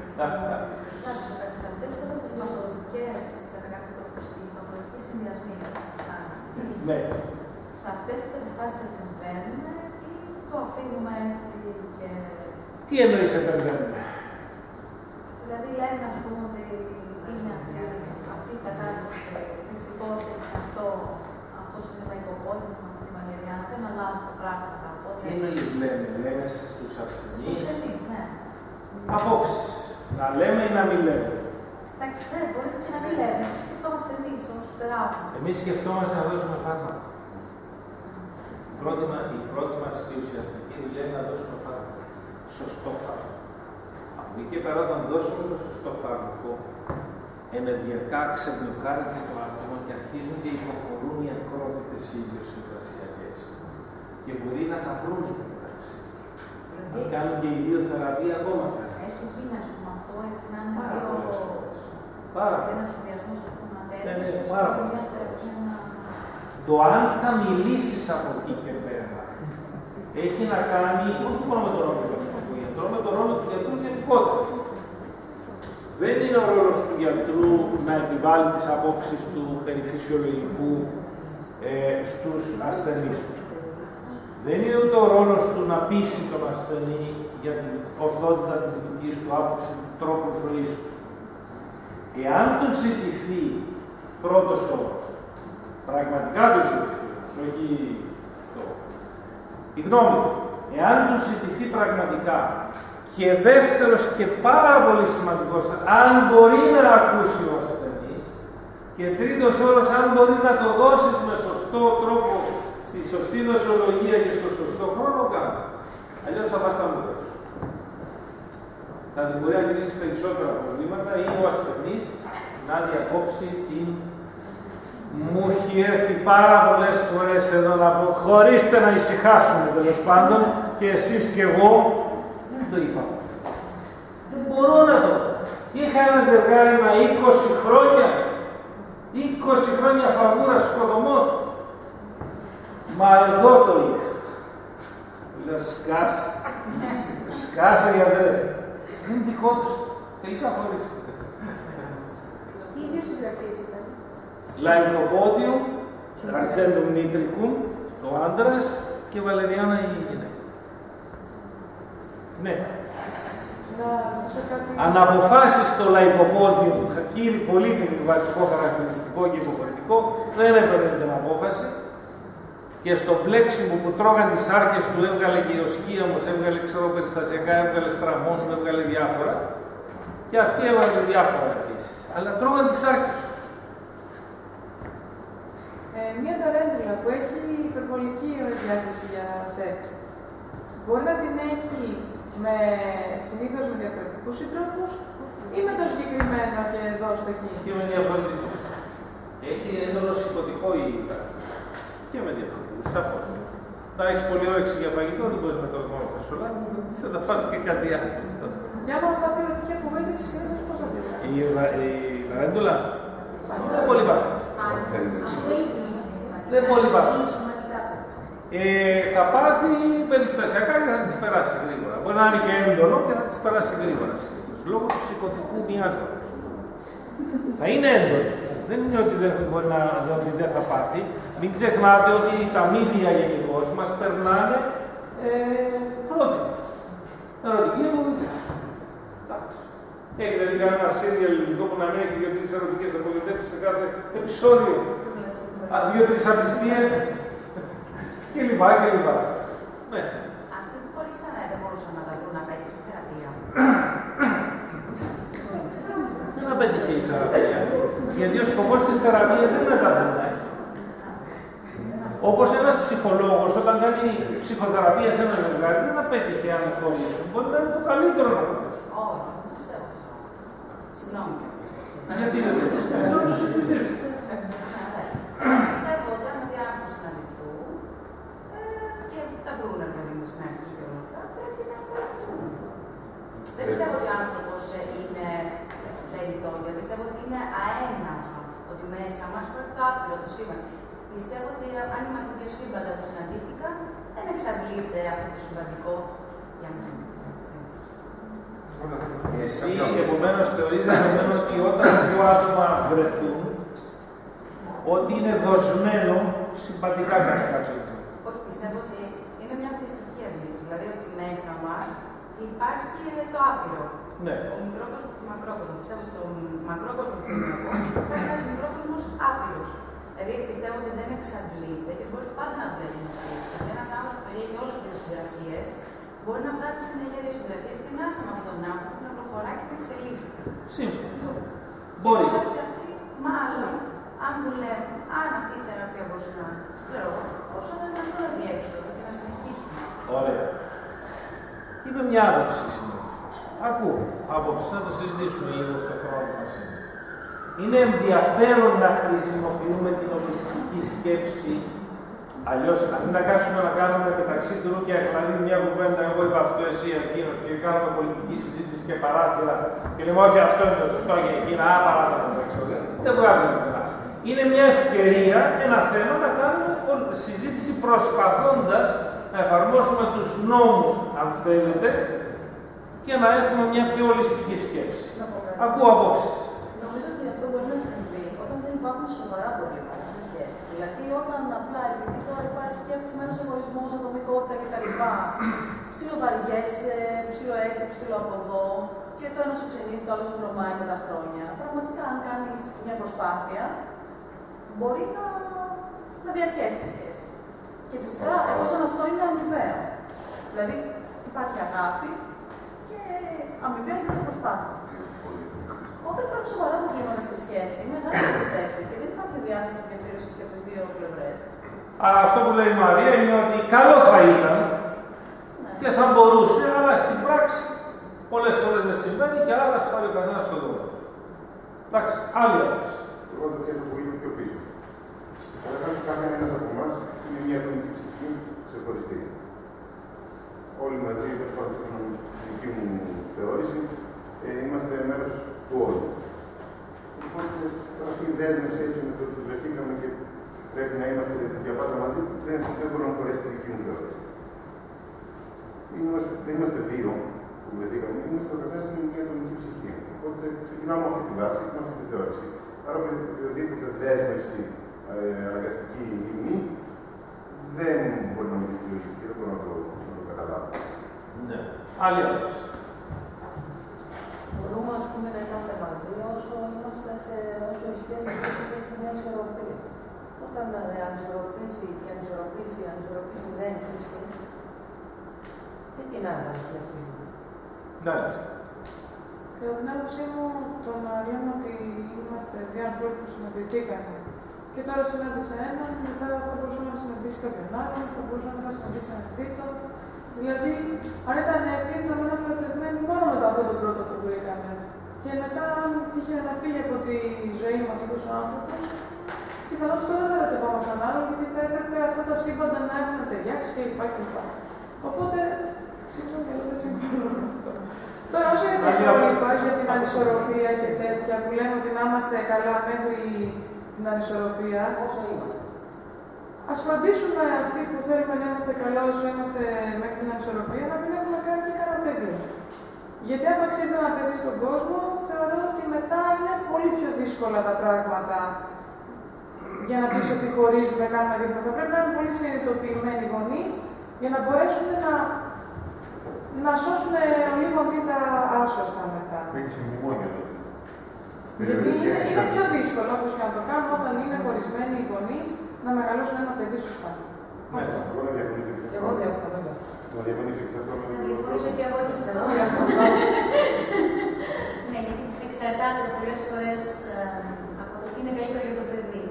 Σε αυτές τώρα τις μαθηματικές, κατά κάποιο τρόπο, οι μαθηματικοί συνδυασμοί, Ναι. σε αυτές τις περιστάσεις επεμβαίνουμε ή το αφήνουμε έτσι και... Τι εννοείς επεμβαίνουμε? Δηλαδή λέμε, ας πούμε, ότι είναι αυτή η κατάσταση, δυστυχώς αυτός είναι λαϊκοπόδημα, αυτή η Βαλεριάνα, δεν αλλάζουν τα πράγματα. Τι εννοείς λέμε στους ασθενείς? Στους ασθενείς, ναι. Απόψεις. Να λέμε ή να μην λέμε. Εντάξει, ναι, μπορεί και να μην λέμε. Σκεφτόμαστε εμείς ως θεράποντες. Εμείς σκεφτόμαστε να δώσουμε φάρμακα. Η πρώτη μας και ουσιαστική δουλειά είναι να δώσουμε φάρμακα. Σωστό φάρμακο. Από εκεί και πέρα, όταν δώσουμε το σωστό φάρμακο, ενεργειακά ξεμπλοκάρεται το άτομο και αρχίζουν και υποχωρούν οι ακρότητες οι ιδιοσυγκρασιακές. Και μπορεί να τα βρουν και μεταξύ τους. Να κάνουν και η ιδιοθεραπεία ακόμα κάτι. Έχει γίνει, ας πούμε, αυτό έτσι να είναι Πάρα πολλές δύο... φορές. Πάρα Ένα πολλές. συνδυασμός από ένα Ναι, τέλος. πάρα πολλές φορές. Το αν θα μιλήσεις από εκεί και πέρα έχει να κάνει όχι μόνο με τον ρόλο του γιατρού, με τον ρόλο του γιατρού γενικότερα. Δεν είναι ο ρόλος του γιατρού να επιβάλλει τις απόψεις του περί φυσιολογικού στους ασθενείς του. Δεν είναι ούτε ο ρόλος του να πείσει τον ασθενή για την ορθότητα της δικής του άποψης, του τρόπου ζωής του. Εάν του ζητηθεί πρώτος όρος, πραγματικά του ζητηθεί, όχι το. Η γνώμη του, εάν του ζητηθεί πραγματικά και δεύτερος και πάρα πολύ σημαντικός, αν μπορεί να ακούσει ο ασθενής, και τρίτος όρος, αν μπορείς να το δώσεις με σωστό τρόπο, στη σωστή δοσολογία και στο σωστό χρόνο, κάνω. Αλλιώς θα πας στα μούτρα σου. Θα την μπορεί να λύσει περισσότερα προβλήματα ή ο ασθενής να διακόψει την Μου έχει έρθει πάρα πολλές φορές εδώ να πω, χωρίστε να ησυχάσουμε τέλος πάντων, και εσείς και εγώ, δεν το είπα. Δεν μπορώ να το. Είχα ένα ζευγάρι με 20 χρόνια, 20 χρόνια φαβούρα σκοτωμών. Μα εδώ το είχα. Λέω σκάσε. Σκάσε γιατρέ. Είναι δικό τους. Τελικά χωρίστηκε. Τι ίδιες συγκρασίες ήταν? Λαϊκοπόντιου, Αρτζέντου Μήτρικου, ο άντρας, και Βαλεριάνα η γυναίκα. Ναι. Αναποφάσεις στο λαϊκοπόντιο, πολύ βασικό χαρακτηριστικό και υποκριτικό, δεν έπαιρνε την απόφαση. Και στο πλέξιμο που τρώγαν τις άρκες του έβγαλε και ο Σκίαμος, έβγαλε ξέρω περιστασιακά, έβγαλε στραμμόνου, έβγαλε διάφορα. Και αυτοί έβγαλε διάφορα επίσης. Αλλά τρώγαν τις άρκες τους. Μία ταρέντουλα που έχει υπερβολική διάθεση για σεξ, μπορεί να την έχει συνήθως με διαφορετικούς συντρόφους ή με το συγκεκριμένο και εδώ στο εκεί? Και με διαφορετικούς. Έχει έντονο σηκωτικό η και με διαφορετικούς, σαφώς. Αν έχεις πολύ όρεξη για φαγητό, δεν μπορείς με το μόνο φασολάδι, θα τα φας και κάτι άλλο. Για να πάτε ερωτική απογοήτευση, πώς θα δείτε? Η ταρέντουλα δεν πολύ πάθεις. Δεν πολύ πάθεις. Θα πάθει περιστασιακά και θα τις περάσει γρήγορα. Μπορεί να είναι και έντονο και θα τις περάσει γρήγορα συνήθως. Λόγω του σηκωτικού μοιάσματος. Θα είναι έντονο. Δεν είναι ότι δεν θα πάθει. Μην ξεχνάτε ότι τα μύδια γενικώς μας περνάνε πρώτη. Ερωτική απογοήτευση. Έχετε δει κανένα σύριαλ ελληνικό που να μην έχει 2-3 ερωτικές απογοητεύσεις σε κάθε επεισόδιο? 2-3 απιστίες κλπ. Ναι. Αυτοί που χωρίσανε δεν μπορούσαν να τα βρουν απέτυχε η θεραπεία. Δεν απέτυχε η θεραπεία. Γιατί ο σκοπός της θεραπείας δεν είναι να τα βρουν. Όπως ένας ψυχολόγος, όταν κάνει ψυχοθεραπεία σε ένα ζευγάρι, δεν απέτυχε αν χωρίσουν. Μπορεί να είναι το καλύτερο να το κάνει. Όχι, δεν το πιστεύω αυτό. Συγγνώμη. Γιατί δεν το πιστεύω? Δεν το συζητήσουν. Πιστεύω ότι αν οι άνθρωποι συναντηθούν και τα βρουν στην αρχή και όλα αυτά, πρέπει να απολυθούν. Δεν πιστεύω ότι ο άνθρωπος είναι λεριτόγια, πιστεύω ότι είναι αέναος, ότι μέσα μας πρέπει το άπειρο, το σύμπαν. Πιστεύω ότι αν είμαστε δύο σύμπαντα που συναντήθηκαν, δεν εξαντλείται αυτό το συμβατικό για μένα. Εσύ, επομένως, θεωρείς δεδομένο ότι όταν δύο άτομα βρεθούν, ότι είναι δοσμένο συμπατικά κάτι. Όχι, πιστεύω ότι είναι μια πιστική αντίληψη. Δηλαδή ότι μέσα μας υπάρχει το άπειρο. Ναι. Ο μικρόκοσμος και ο μακρόκοσμος. Πιστεύω στον μακρόκοσμο που είμαι εγώ, είναι ένας μικρόκοσμος άπειρος. Δηλαδή πιστεύω ότι δεν εξαντλείται και μπορεί πάντα να βλέπει να σχέση. Γιατί ένας άνθρωπος που περιέχει όλες τις ιδιοσυγκρασίες μπορεί να βγάζει συνέχεια ιδιοσυγκρασίες και να άσε με αυτόν τον άνθρωπο να προχωράει και να εξελίσσεται. Σύμφωνα. Μπορεί. Πιστεύω ότι αυτοί, μάλλον, αν μου λένε, αν αυτή η θεραπεία μπορούσε να ξέρω, όσο να είναι αυτό διέξοδο και να συνεχίσουμε. Ωραία. Είπε μια άποψη συνήθως. Ακούω άποψη, να το συζητήσουμε λίγο στο χρόνο μας. Είναι ενδιαφέρον να χρησιμοποιούμε την οπιστική σκέψη. Αλλιώς, αντί να κάτσουμε να κάνουμε μεταξύ του και δηλαδή μια κουβέντα, εγώ είπα αυτό, εσύ εκείνος, και κάνουμε πολιτική συζήτηση και παράθυρα, και λέμε όχι, αυτό είναι το σωστό για εκείνα, παράθυρα δεν ξέρω. Δεν βγάζουμε πουθενά. Είναι μια ευκαιρία, ένα θέμα να κάνουμε συζήτηση προσπαθώντας να εφαρμόσουμε τους νόμους, αν θέλετε, και να έχουμε μια πιο ολιστική σκέψη. Ακούω απόψεις. Νομίζω ότι αυτό μπορεί να συμβεί όταν δεν υπάρχουν σοβαρά προβλήματα στη σχέση. Δηλαδή, όταν απλά επειδή τώρα υπάρχει και αυξημένο εγωισμό, ατομικότητα κτλ. Ψιλοβαριέσαι, ψιλο έτσι, ψιλο από εδώ, και το ένα σου ξενίζει, το άλλο σου βρωμάει με τα χρόνια. Πραγματικά, αν κάνει μια προσπάθεια, μπορεί να διαρκέσει η σχέση. Και φυσικά, εφόσον αυτό είναι αμοιβαίο. Δηλαδή, υπάρχει αγάπη και αμοιβαία γίνεται προσπάθεια. Όταν υπάρχουν σοβαρά προβλήματα στη σχέση, μεγάλες επιθέσεις και δεν υπάρχει διάσταση διαφύρωσης και από τις δύο πλευρές. Αλλά αυτό που λέει η Μαρία είναι ότι καλό θα ήταν και θα μπορούσε, αλλά στην πράξη πολλές φορές δεν συμβαίνει και άλλα σπάει ο καθένας στο δρόμο. Εντάξει, άλλη άποψη. Εγώ το πιέζω πολύ πιο πίσω. Καταρχάς, κάθε ένας από εμάς είναι μια ατομική ψυχή ξεχωριστή. Όλοι μαζί, πάνω στην δική μου θεώρηση, είμαστε μέρος του όλου. Οπότε, αυτή η δέσμευση έτσι με το ότι βρεθήκαμε και πρέπει να είμαστε για πάντα μαζί, δεν μπορεί να χωρέσει τη δική μου θεώρηση. Δεν είμαστε δύο που βρεθήκαμε, είμαστε ο καθένας είναι μια ατομική ψυχή. Οπότε ξεκινάμε με αυτή τη βάση, με αυτή τη θεώρηση. Άρα, οποιοδήποτε δέσμευση αναγκαστική ή μη, δεν μπορεί να μιλήσει τη λογική, δεν μπορώ να το καταλάβω. Ναι. Άλλη ερώτηση. Μπορούμε, ας πούμε, να είμαστε μαζί όσο η σχέση είναι σε μια ισορροπία. Όταν ανισορροπήσει και ανισορροπήσει δεν έχει σχέση, τι να συνεχίσουμε. Ναι. Κατά την άποψή μου, το να λέμε ότι είμαστε δύο ανθρώποι που συναντηθήκαμε και τώρα συνάντησε έναν, μετά θα μπορούσε να συναντήσει κάποιον άλλον, θα μπορούσε να συναντήσει έναν τρίτο. Δηλαδή, αν ήταν έτσι, θα ήμουν ερωτευμένοι μόνο μετά αυτό το πρώτο που βρήκαμε. Και μετά, αν τύχε να φύγει από τη ζωή μας αυτός ο άνθρωπος, πιθανότατα δεν θα ερωτευόμασταν άλλο, γιατί θα έπρεπε αυτά τα σύμπαντα να έχουν ταιριάξει και υπάρχει. Οπότε, σύμφωνα και δεν συμφωνώ. Τώρα, όσο για τα υπόλοιπα, για την ανισορροπία και τέτοια, που λέμε ότι να είμαστε καλά μέχρι την ανισορροπία, όσο είμαστε. Ας φροντίσουμε αυτοί που θέλουμε να είμαστε καλά όσο είμαστε μέχρι την ανισορροπία, να μην έχουμε κάνει και κανένα παιδί. Γιατί άμα ξέρετε ένα παιδί στον κόσμο, θεωρώ ότι μετά είναι πολύ πιο δύσκολα τα πράγματα για να πεις ότι χωρίζουμε, κάνουμε δίπλα. Θα πρέπει να είναι πολύ συνειδητοποιημένοι γονείς για να μπορέσουν να σώσουν λίγο τα άσωστα μετά. Έχει μνημόνια τότε. Γιατί είναι πιο δύσκολο, όπως και να το κάνουμε, όταν είναι χωρισμένοι οι γονείς, να μεγαλώσουν ένα παιδί σωστά. Ναι, εγώ να διαφωνήσω και σε αυτό. Να διαφωνήσω και σε αυτό. Να διαφωνήσω και εγώ και σε αυτό. Ναι, γιατί εξαρτάται πολλές φορές από το τι είναι καλύτερο για το παιδί.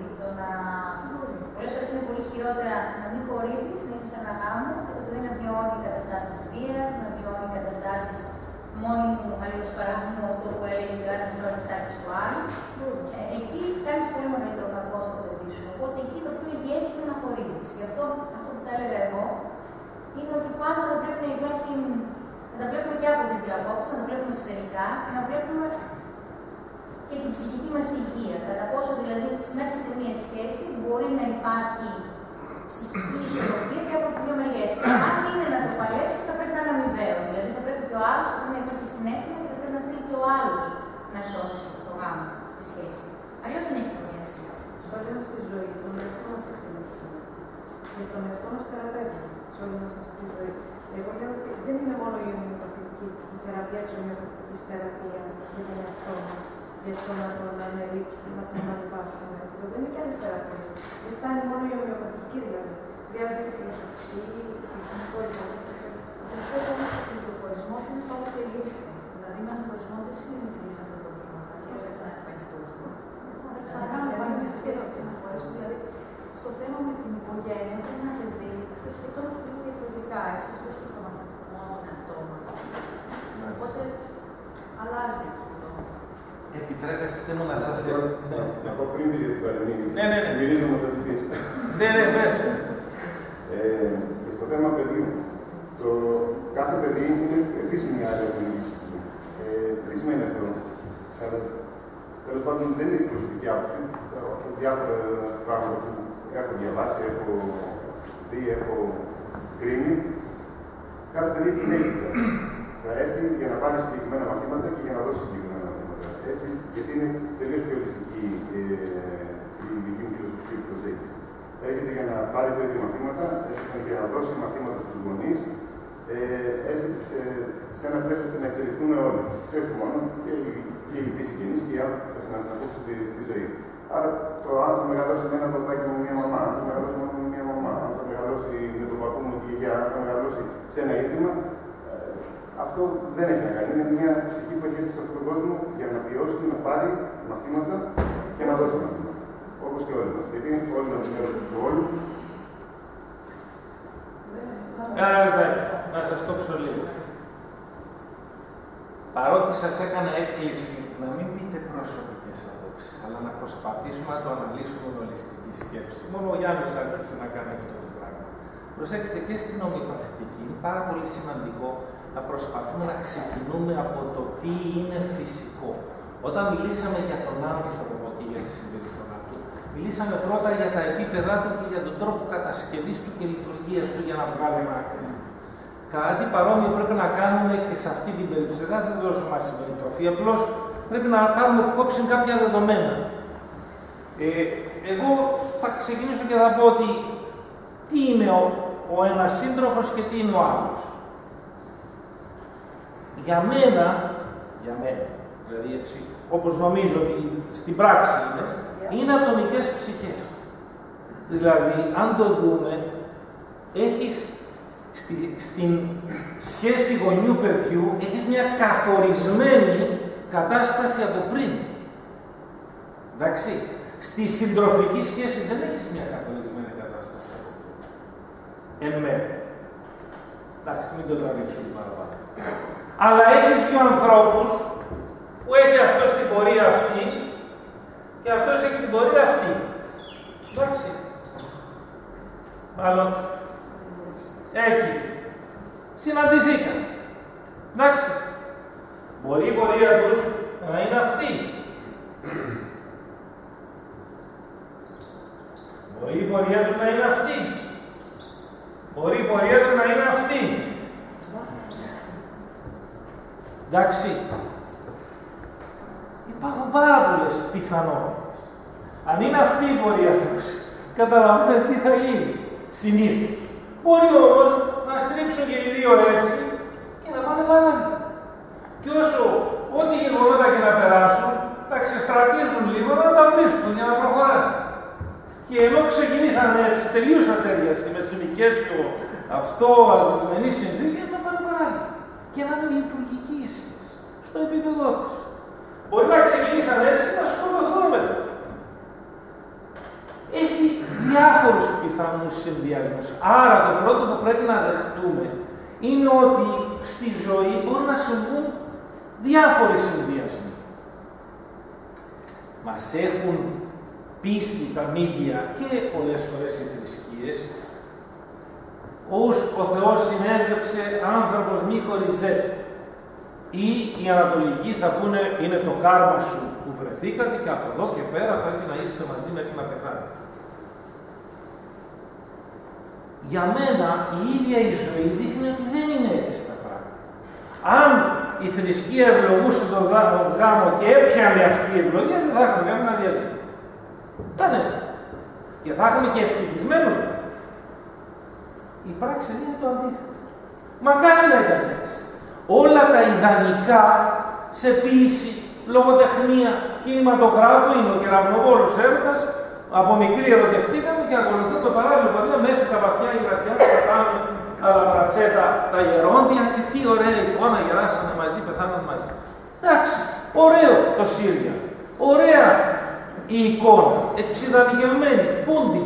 Πολλές φορές είναι πολύ χειρότερα να μην χωρίζεις, να έχεις ένα γάμο και το παιδί να βιώνει καταστάσεις βίας, να βιώνει καταστάσεις μόνιμου αλληλοσπαραγμού, αυτό που έλεγε και ο ένας δεν τρώει τις άκρες του άλλου. Εκεί κάνεις πολύ μεγαλύτερο κακό στο παιδί σου. Οπότε εκεί το πιο υγιές είναι να χωρίζεις. Γι' αυτό που θα έλεγα εγώ είναι ότι πάντα θα πρέπει να υπάρχει, να τα βλέπουμε και από τις δύο απόψεις, να τα βλέπουμε σφαιρικά και να βλέπουμε και την ψυχική μας υγεία. Κατά πόσο δηλαδή μέσα σε μια σχέση μπορεί να υπάρχει ψυχική ισορροπία και από τις δύο μεριές. Αν είναι να το παλέψεις, θα πρέπει να είναι αμοιβαίο. Δηλαδή θα πρέπει και ο άλλος να υπάρχει συναίσθημα και θα πρέπει να θέλει και ο άλλος να σώσει το γάμο τη σχέση. Αλλιώς δεν έχει καμία σημασία. Σε όλη μας τη ζωή, τον εαυτό μας εξελίσσουμε. Και τον εαυτό μας θεραπεύουμε σε όλη μας αυτή τη ζωή. Εγώ λέω ότι δεν είναι μόνο η ομοιοπαθητική θεραπεία της ομοιοπαθητικής θεραπεία για τον εαυτό μας. Για το να τον ανελήψουμε, να τον ανεβάσουμε. Δεν είναι και άλλες θεραπείες. Δεν φτάνει μόνο η ομοιοπαθητική δηλαδή. Χρειάζεται και φιλοσοφική, φυσικότητα. Πιστεύω όμως ότι ο χωρισμός είναι πάντοτε η λύση. Δηλαδή με έναν χωρισμό δεν σημαίνει ότι λύσαμε τα προβλήματα. Και δεν ξαναεμφανιστούμε. Θα ξανακάνουμε πάλι μια σχέση, θα ξαναχωρίσουμε. Δηλαδή στο θέμα με την οικογένεια, όταν είναι ένα παιδί, σκεφτόμαστε λίγο διαφορετικά. Ίσως δεν σκεφτόμαστε μόνο τον εαυτό μας. Οπότε αλλάζει. Επιτρέπεστε μου να σας... Να πω πριν για την παρεμβολή. Ναι. Μυρίζω με αυτά την πίεση. Ναι, πες. Και στο θέμα παιδιού. Το κάθε παιδί είναι επίσης μια άλλη ατομική. Τι σημαίνει αυτό? Τέλος πάντων, δεν είναι η προσωπική άποψη. Διάφορα πράγματα που έχω διαβάσει, έχω δει, έχω κρίνει. Κάθε παιδί επιλέγει. Θα έρθει για να πάρει συγκεκριμένα μαθήματα και για να δώσει συγκεκριμένα μαθήματα. Έτσι, γιατί είναι τελείως πιο ολιστική η δική μου φιλοσοφική προσέγγιση. Έρχεται για να πάρει το ίδιο μαθήματα, έρχεται για να δώσει μαθήματα στους γονείς, έρχεται σε ένα πλαίσιο ώστε να εξελιχθούμε όλοι. Και όχι μόνο, και οι λοιποί συγγενείς και οι άνθρωποι που θα συναντηθούν στη ζωή. Άρα, το αν θα μεγαλώσει με ένα ποτάκι με μια μαμά, αν θα μεγαλώσει μόνο με μια μαμά, αν θα μεγαλώσει με τον παππού μου και η γιαγιά, αν θα μεγαλώσει σε ένα ίδρυμα, αυτό δεν έχει να κάνει. Είναι μια ψυχή που έχει έρθει σε αυτόν τον κόσμο για να βιώσει, να πάρει μαθήματα και να δώσει μαθήματα. Όπως και όλοι μας. Γιατί όλοι μας είναι του όλου. Να σας κόψω λίγο. Παρότι σας έκανα έκκληση να μην πείτε είτε προσωπικές απόψεις, αλλά να προσπαθήσουμε να το αναλύσουμε με ολιστική σκέψη. Μόνο ο Γιάννης άρχισε να κάνει αυτό το πράγμα. Προσέξτε, και στην ομοιοπαθητική είναι πάρα πολύ σημαντικό να προσπαθούμε να ξεκινούμε από το τι είναι φυσικό. Όταν μιλήσαμε για τον άνθρωπο και για τη συμπεριφορά του, μιλήσαμε πρώτα για τα επίπεδά του και για τον τρόπο κατασκευής του και λειτουργίας του για να βγάλουμε άκρη. Κάτι παρόμοιο πρέπει να κάνουμε και σε αυτή την περίπτωση. Δεν θα σας δώσω μάσιμη τροφή, απλώς πρέπει να πάρουμε υπόψη κάποια δεδομένα. Εγώ θα ξεκινήσω και θα πω ότι τι είναι ο ένας σύντροφος και τι είναι ο άλλος. Για μένα, δηλαδή έτσι, όπως νομίζω ότι στην πράξη είναι ατομικές ψυχές. Δηλαδή, αν το δούμε, έχεις στην σχέση γονιού-παιδιού, έχεις μια καθορισμένη κατάσταση από πριν. Εντάξει. Στη συντροφική σχέση δεν έχεις μια καθορισμένη κατάσταση από πριν. Εν μέρει. Εντάξει, μην το τραβήξουμε παραπάνω. Αλλά έχεις δύο ανθρώπους που έχει αυτός την πορεία αυτή και αυτός έχει την πορεία αυτή. Εντάξει. Μάλλον εκεί. Συναντηθήκαν. Εντάξει. Μπορεί η πορεία τους να είναι αυτή. Μπορεί η πορεία τους να είναι αυτή. Μπορεί η πορεία τους να είναι αυτή. Εντάξει. Υπάρχουν πάρα πολλές πιθανότητες. Αν είναι αυτή η πορεία τους, καταλαβαίνετε τι θα γίνει. Συνήθως. Μπορεί όμως να στρίψουν και οι δύο έτσι και να πάνε παράλληλα. Και όσο ό,τι γεγονότα και να περάσουν, θα ξεστρατίζουν λίγο να τα βρίσκουν για να προχωράνε. Και ενώ ξεκινήσαν έτσι, τελείως ατέριαστοι με συνοικέτιο αυτό, δυσμενή συνθήκη, να πάνε παράλληλα. Και να είναι λειτουργική η σχέση, στο επίπεδό της. Μπορεί να ξεκινήσαν έτσι και να σκοτωθούν μετά. Έχει διάφορους πιθανούς συνδυασμούς. Άρα το πρώτο που πρέπει να δεχτούμε είναι ότι στη ζωή μπορούν να συμβούν διάφοροι συνδυασμοί. Μας έχουν πείσει τα μίντια και πολλές φορές οι θρησκείες ως ο Θεός συνέδρεψε άνθρωπος μη χωριζέται. Ή οι Ανατολικοί θα πούνε είναι το κάρμα σου που βρεθήκατε και από εδώ και πέρα πρέπει να είστε μαζί μέχρι να πεθάνετε. Για μένα η ίδια η ζωή δείχνει ότι δεν είναι έτσι τα πράγματα. Αν η θρησκεία ευλογούσε τον γάμο και έπιανε αυτή η ευλογία, δεν θα είχαμε κανένα διαζύγιο. Κανένα. Και θα είχαμε και ευτυχισμένους. Η πράξη είναι το αντίθετο. Μακάρι να ήταν έτσι. Όλα τα ιδανικά σε ποίηση, λογοτεχνία, κινηματογράφο είναι ο κεραυνοβόλος έρωτας. Από μικρή ερωτευτήκαμε και ακολουθούμε παράλληλο πορεία μέχρι τα βαθιά υγρατιά που πετάμε τα μπρατσέτα, τα γερόντια και τι ωραία εικόνα, γεράσανε μαζί, πεθάνανε μαζί. Εντάξει, ωραίο το Σύρια. Ωραία η εικόνα, εξειδανικευμένη, πούντι.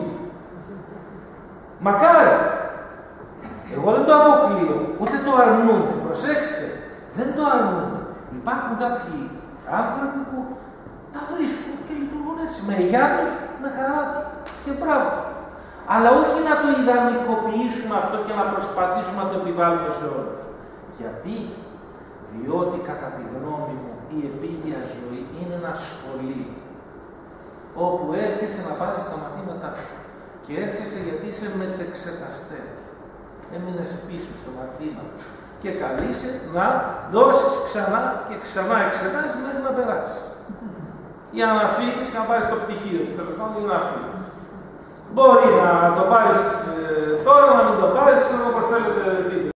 Μακάρι. Εγώ δεν το αποκλείω, ούτε το αρνούμε. Προσέξτε, δεν το αρνούμε. Υπάρχουν κάποιοι άνθρωποι που τα βρίσκουν και λειτουργούν έτσι. Με γεια τους, με χαρά τους και μπράβο τους. Αλλά όχι να το ιδανικοποιήσουμε αυτό και να προσπαθήσουμε να το επιβάλλουμε σε όλους. Γιατί? Διότι κατά τη γνώμη μου η επίγεια ζωή είναι ένα σχολείο όπου έρχεσαι να πάρεις τα μαθήματά σου και έρχεσαι γιατί είσαι μετεξεταστέος. Έμεινες πίσω στο μαθήμα και καλείσαι να δώσεις ξανά και ξανά εξετάσεις μέχρι να περάσεις. Για να φύγεις και να πάρεις το πτυχίο σου, τέλος πάντων, ή να φύγεις. Μπορεί να το πάρεις τώρα, να μην το πάρεις, ξέρω πώς θέλετε.